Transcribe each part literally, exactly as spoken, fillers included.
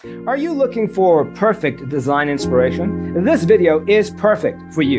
Are you looking for perfect design inspiration? This video is perfect for you.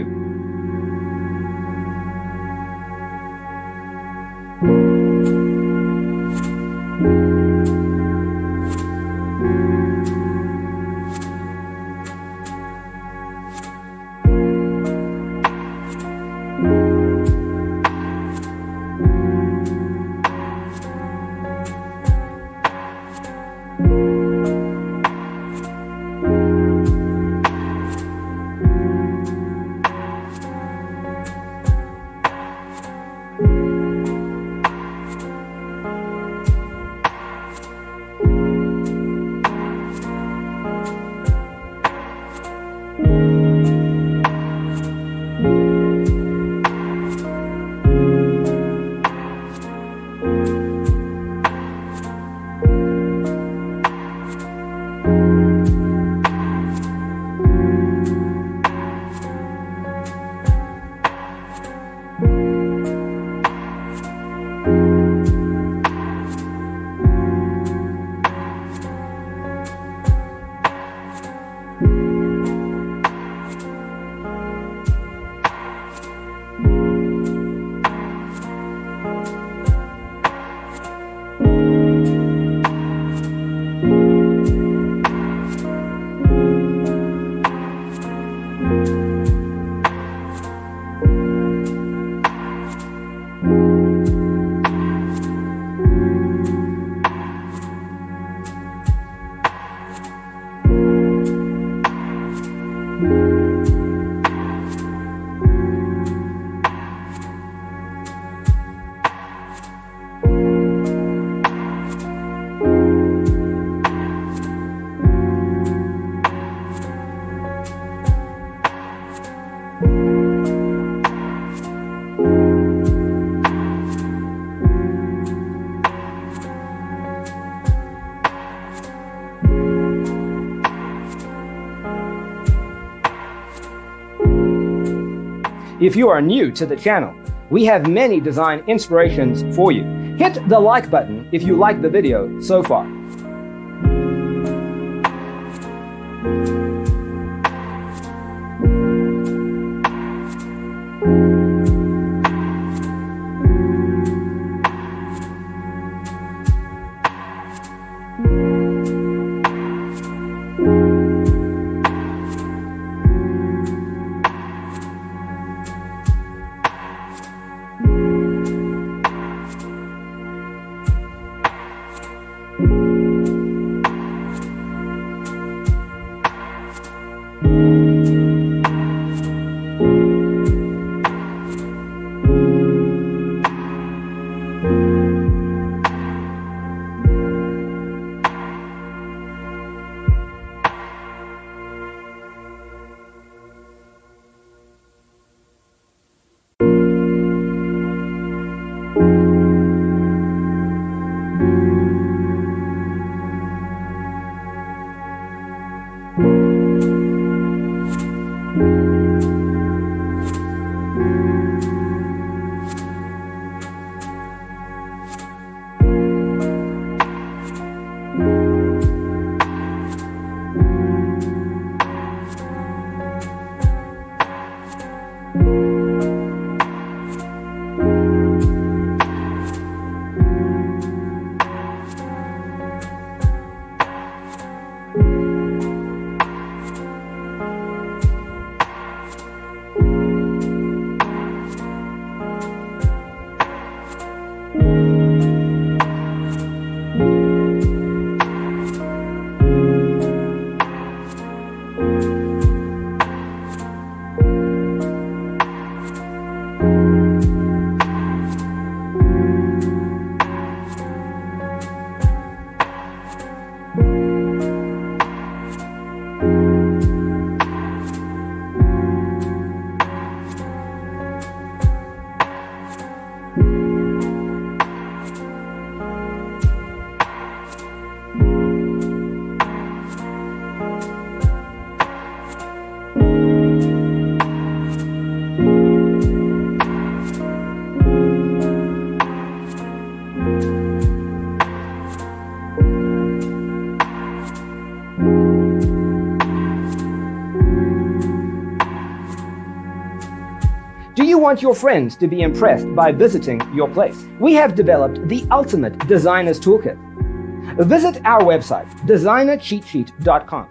If you are new to the channel, we have many design inspirations for you. Hit the like button if you like the video so far. you want your friends to be impressed by visiting your place? We have developed the ultimate designer's toolkit. Visit our website, designer cheat sheet dot com.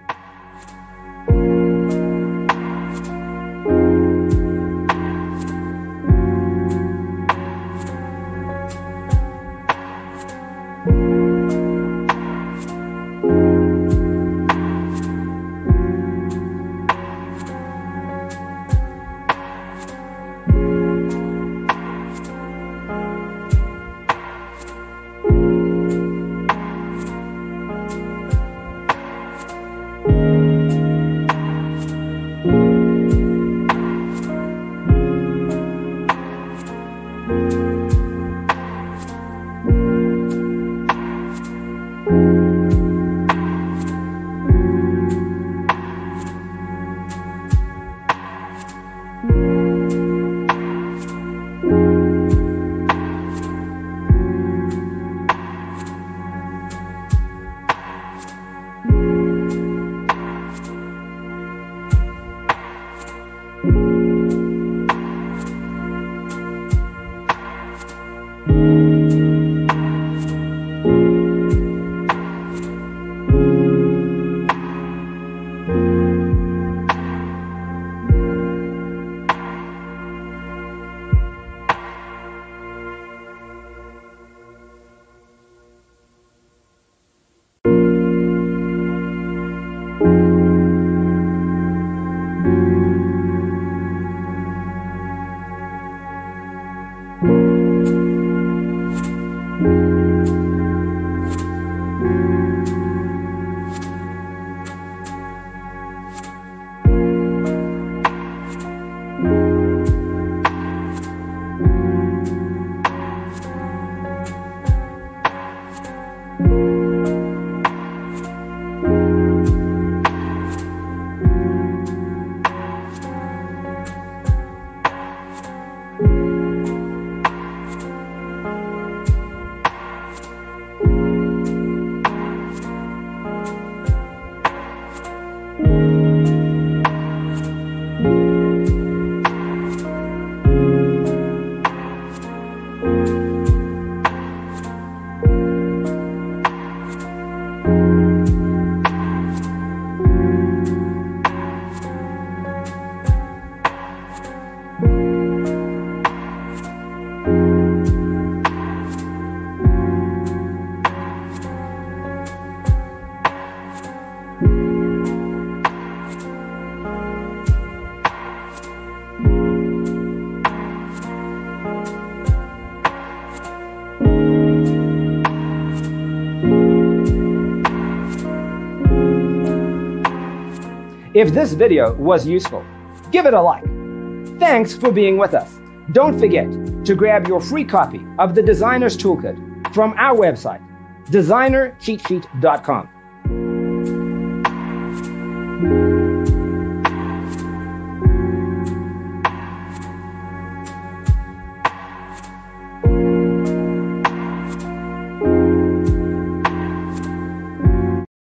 If this video was useful, give it a like. Thanks for being with us. Don't forget to grab your free copy of the Designer's Toolkit from our website, designer cheat sheet dot com.